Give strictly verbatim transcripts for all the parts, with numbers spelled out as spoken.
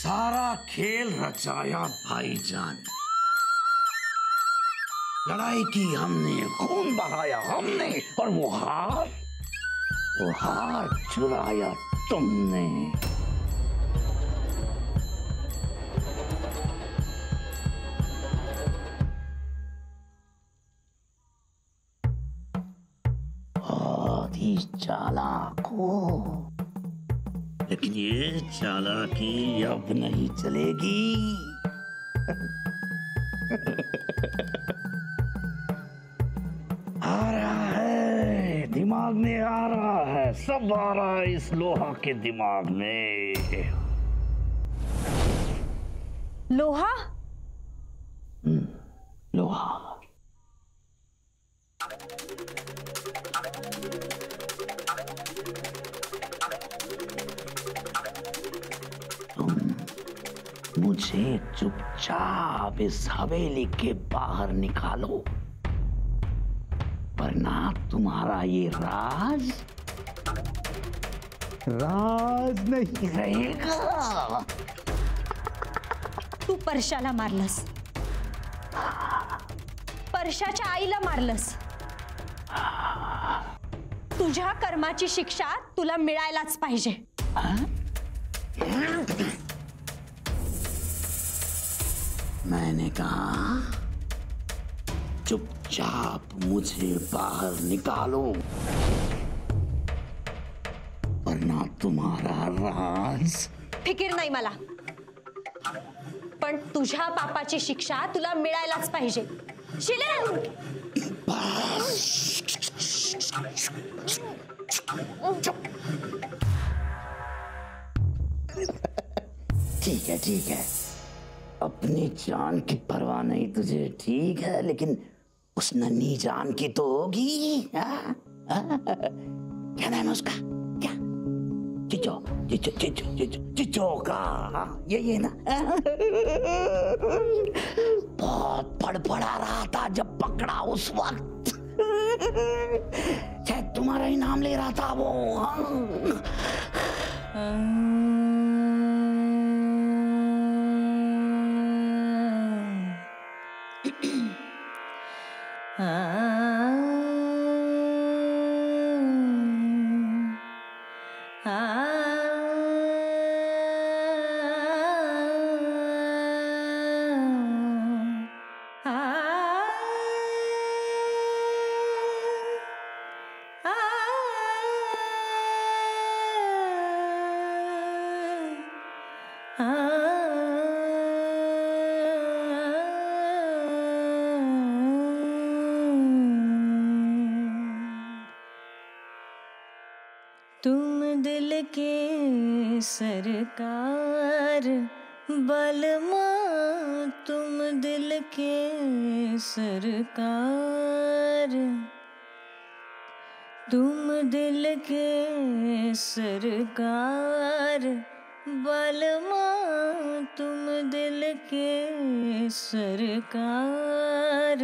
सारा खेल रचाया भाईजान। लड़ाई की हमने, खून बहाया हमने, और वो हार वो हार चुराया तुमने। बहुत ही चालाक हो, लेकिन ये चालाकी अब नहीं चलेगी। आ रहा है, दिमाग में आ रहा है, सब आ रहा है इस लोहा के दिमाग में। लोहा? हम्म, लोहा। मुझे चुपचाप इस हवेली के बाहर निकालो, वरना तुम्हारा ये राज राज नहीं रहेगा। तू परशाला मारलंस, परशाच्या आईला मारलंस. तुझ्या कर्माची शिक्षा तुला मिळायलाच पाहिजे. मैंने कहा चुपचाप मुझे बाहर निकालो, वरना तुम्हारा राज. फिकीर नाही मला, पण तुझ्या पापाची शिक्षा तुला मिळायलाच पाहिजे. शिलेन. ठीक है ठीक है, अपनी जान की परवाह नहीं तुझे, ठीक है, लेकिन उस नन्ही जान की तो होगी. क्या नाम है उसका? क्या? चिचो चिचो चिचो चिचो चिचो का ये ये ना. बहुत फड़फड़ा रहा था जब पकड़ा उस वक्त, शायद तुम्हारा ही नाम ले रहा था वो. तुम दिल के सरकार बलमा, तुम दिल के सरकार, तुम दिल के सरकार बलमा, तुम दिल के सरकार.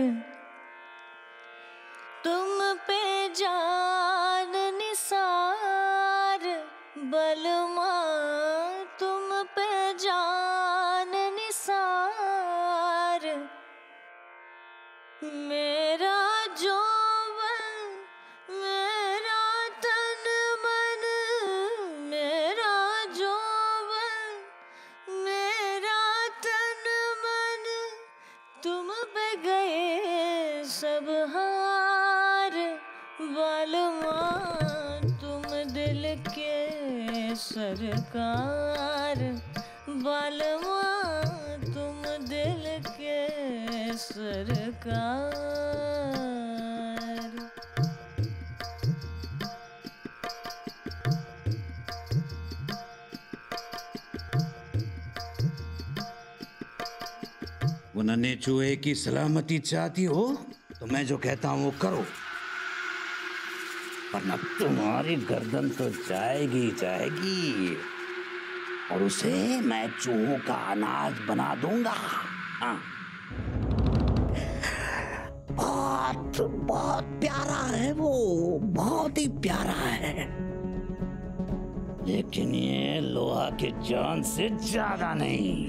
तुम पे जान निसार बलमा, तुम पे जान निसार. मेरा जोवन, मेरा तन मन, मेरा जोवन, मेरा तन मन, तुम पे गए सब हार बलमा, तुम दिल के सरकार बलमा, तुम दिल के सरकार. वो नन्हे चूहे की सलामती चाहती हो तो मैं जो कहता हूँ वो करो, वरना तुम्हारी गर्दन तो जाएगी जाएगी, और उसे मैं चूहों का अनाज बना दूंगा. हाँ. बहुत बहुत प्यारा है वो, बहुत ही प्यारा है. लेकिन ये लोहा के जान से ज्यादा नहीं।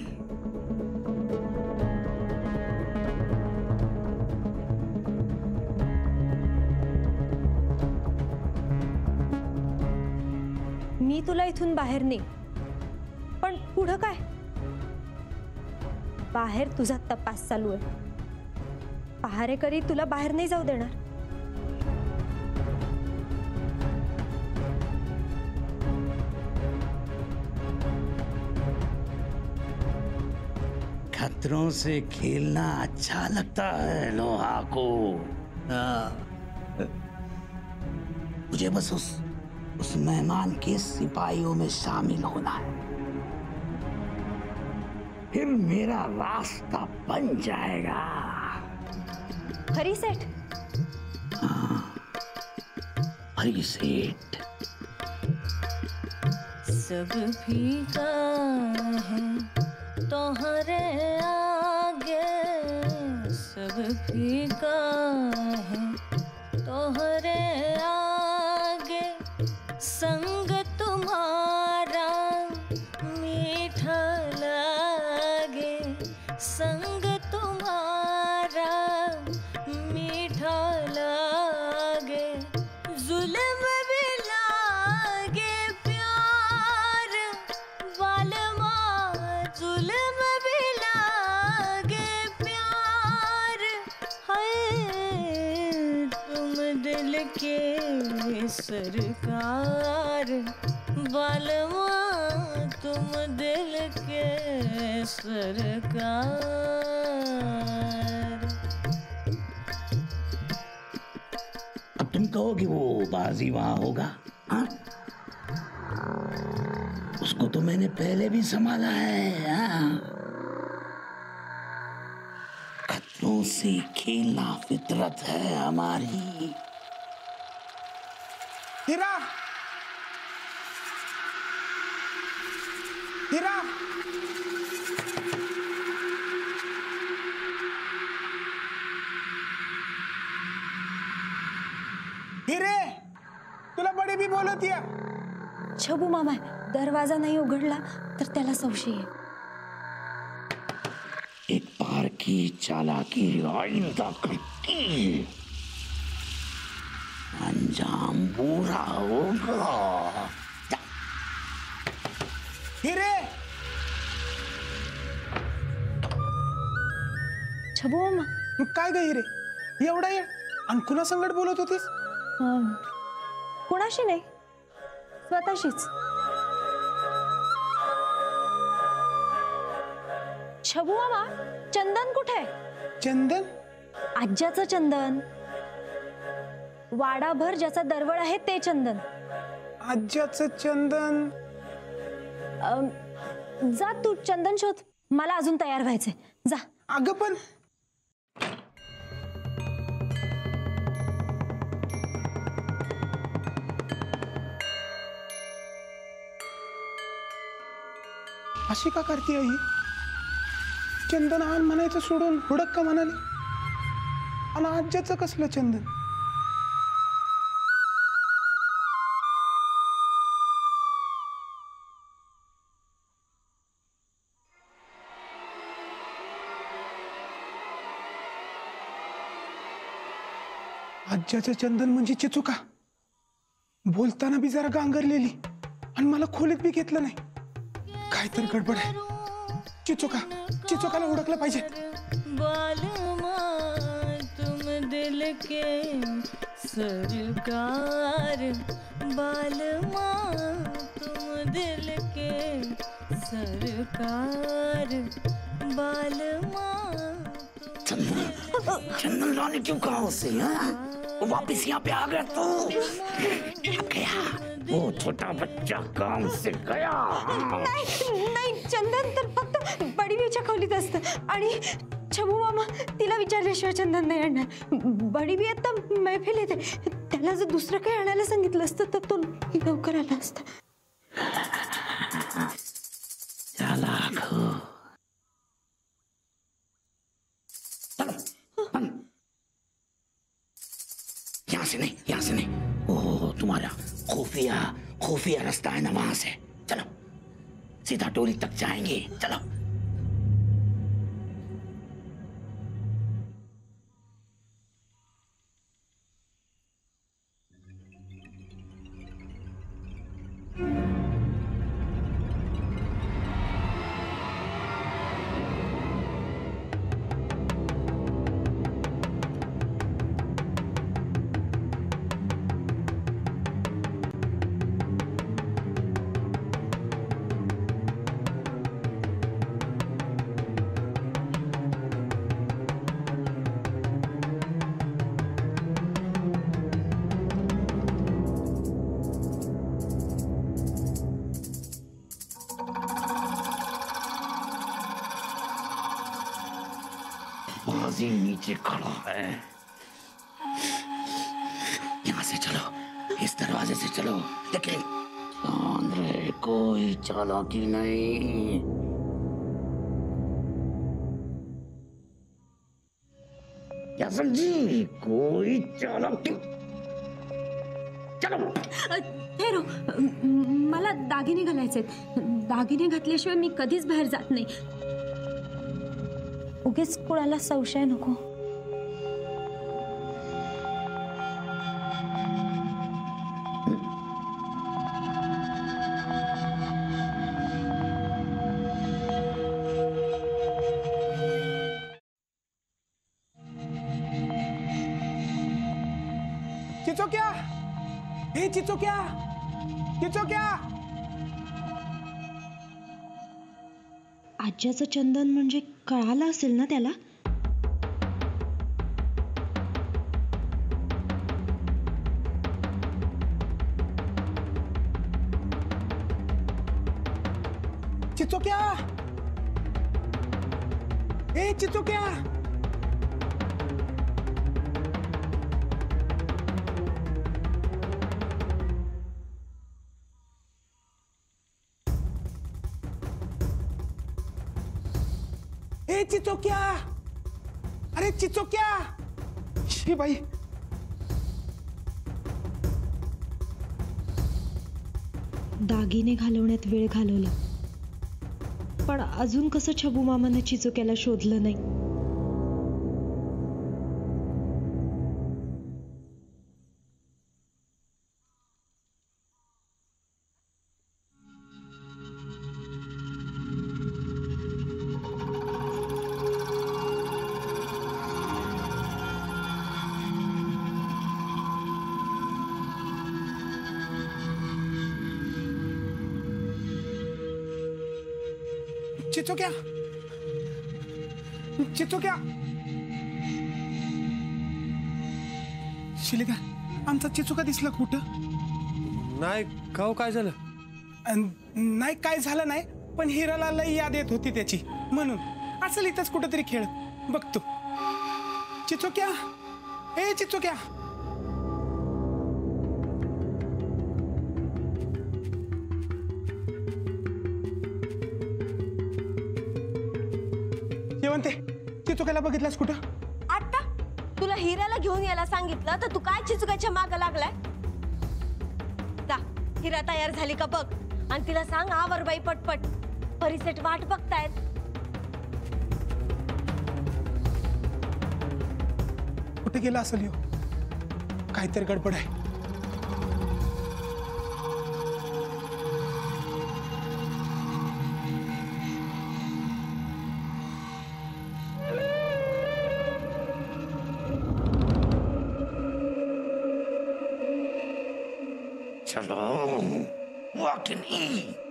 मी तुला इथून बाहेर नाही, पण पुढं काय? बाहेर तुझा तपास चालू आहे. पहारेकरी तुला बाहेर नाही जाऊ देणार. खतरों से खेलना अच्छा लगता है लोहा को. मुझे बस उस उस मेहमान के सिपाहियों में शामिल होना है, फिर मेरा रास्ता बन जाएगा. खरी सेठ? हाँ, खरी सेठ. सब फीका है तोहरे आगे, सब फीका है तोहरे आगे, संग तुम्हारा मीठा लागे, संग तुम्हारा मीठा लागे, जुल्म भी लागे प्यार वालमा, जुल्म भी लागे प्यार. हाय तुम दिल के सरकार बालमा, तुम दिल के सरकार. अब तुम कहो कि वो बाजी वहां होगा? हाँ, उसको तो मैंने पहले भी संभाला है. हाँ, खतरों से खेलना फितरत है हमारी. हीरा, हीरा, हिरे, तुला बडी भी बोलत या. छबू मामा दरवाजा नाही उघडला तर त्याला संशय आहे. एक बार की चालाकी आइंदा करती, अंजाम बुरा होगा. हिरे, छबू मामा काय ग हिरे, एवढा येळ आणि कुणा संगत बोलत होतीस? कोणाशी नाही, स्वतःशीच. छबू मामा चंदन कुठे आहे? चंदन? आज्याचं चंदन, वाडाभर ज्याचा दरवळ आहे ते चंदन. आज्याचं चंदन? अं, जा तू चंदन शोध, मला अजून तयार व्हायचंय. जा. अगं पण अशी का करते आई? चंदन आण म्हणायचं सोडून हुडक का म्हणाली? आणि आज्याचं कसलं चंदन? आज्याचं चंदन म्हणजे चिचुका. बोलताना बी जरा गांगरलेली आणि मला खोलीत बी घेतलं नाही. काहीतरी गडबड आहे. चिचुका, चिचुकाला ओळखलं पाहिजे. बालमा तुम दिल के सरकार, बालमा तुम दिल के सरकार, बालमा. चंदन, चंदन लाने क्यों कहा उसे? हाँ, वो वापिस यहाँ पे आ गया तो गया. वो छोटा बच्चा काम से गया. नाही नाही, चंदन तर फक्त बडीबीच्या खोलीत असतं आणि छबू मामा तिला विचारल्याशिवाय चंदन नाही आणणार. बडीबी आता मैफिल येते, त्याला जर दुसरं काही आणायला सांगितलं असतं तर तो लवकर आला असता. चालाक हो. यहाँ से नहीं, यहाँ से नहीं. ओ तुम्हारा खुफिया खुफिया रास्ता है ना वहां से, चलो सीधा टोली तक जाएंगे, चलो। बाजी नीचे खड़ा है, यहाँ से चलो, इस दरवाजे से चलो, लेकिन ध्यान रहे कोई चालाकी नहीं। क्या समझी? कोई चालाकी। चलो। ठेरो, मला दागिने घालायचे, दागिने घातल्याशिवाय मी कधीच बाहेर जात नाही। उगीच कुणाला संशय नको। चिचोक्या, हे चिचोक्या, चिचोक्या। आज्याचं चंदन म्हणजे कळालं असेल ना त्याला? चिचोक्या, ए चिचोक्या। ए चिचोक्या, अरे चिचोक्या। शी बाई, दागिने घालवण्यात वेळ घालवला, पण अजून कसं छबू मामाने चिचोक्याला शोधलं नाही? चिचोक्या, चिचोक्या। शिलिका, आमचा चिचोका दिसला कुठं? नाही का, काय झालं? नाही काय झालं नाही, पण हिराला लई याद येत होती त्याची, म्हणून असं इथंच कुठंतरी खेळ बघतो। चिचोक्या, ए चिचोक्या। जेवणते, चिचोक्याला बघितलास कुठं? आता तुला हिराला घेऊन यायला सांगितलं तर तू काय चिचुकाच्या माग लागलाय? जा, हिरा तयार झाली का बघ आणि तिला सांग आवर बाई पटपट, परिसेट वाट बघतायत। कुठे गेला असेल यो? काहीतरी गडबड आहे। चलो, walk in E.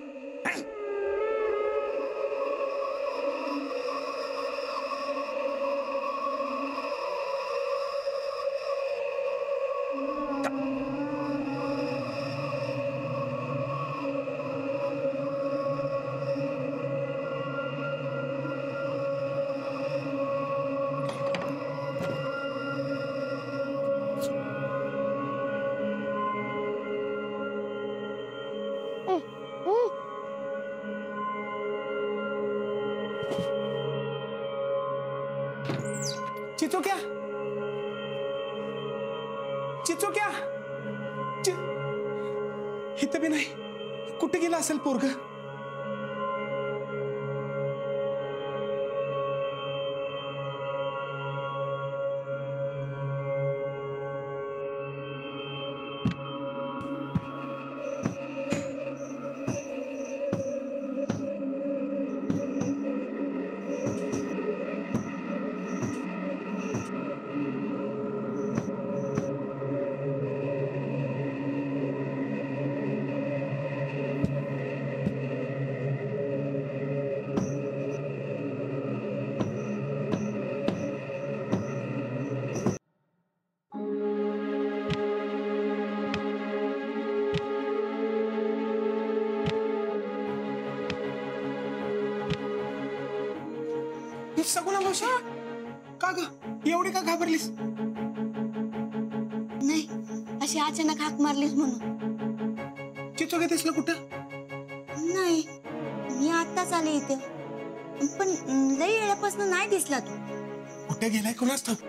चिचोक्या, चिचोक्या, इथं बी नाही. कुठे गेला असेल पोरग? सगुणा मावशी, का ग एवढी का घाबरलीस? नाही, अशी अचानक हाक मारलीस म्हणून. चिचोक्या दिसलं कुठं? नाही, मी आत्ताच आले इथे, पण लई वेळापासून नाही दिसला तू. कुठे गेलाय कोणाच ठाऊक?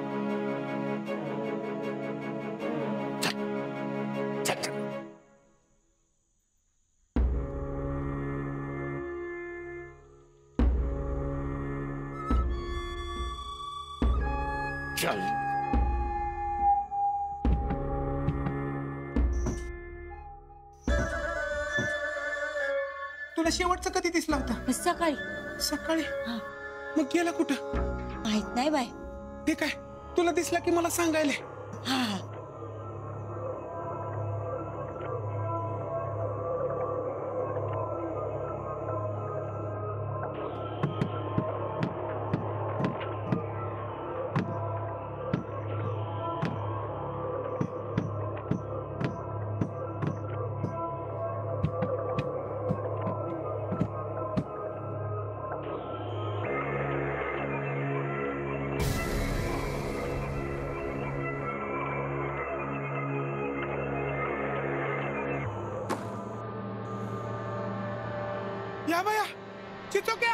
चल. तुला शेवटचा कधी दिसला होता? सकाळी. सकाळी? मग गेला कुठं? माहित नाही बाय. ते काय तुला दिसला की मला सांगायला? हा. या बाया, चिचोक्या.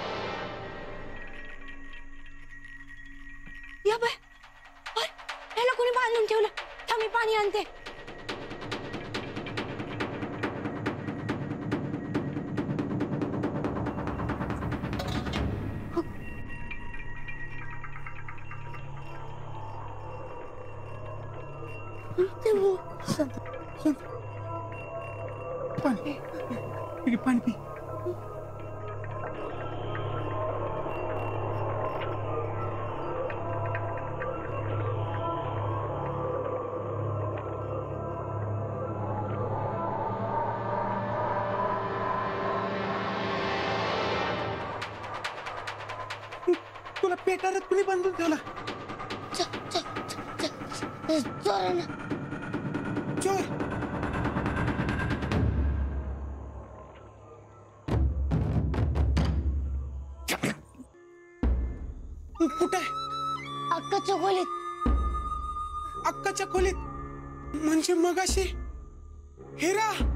या बाय, याला कोणी बांधून ठेवलं? थांब, मी पाणी आणते. पाणी पी, पाणी पी. तुला पेटारात कुणी बांधून ठेवला? चोर. कुठे? अक्काच्या खोलीत. अक्काच्या खोलीत म्हणजे मगाशी हिरा.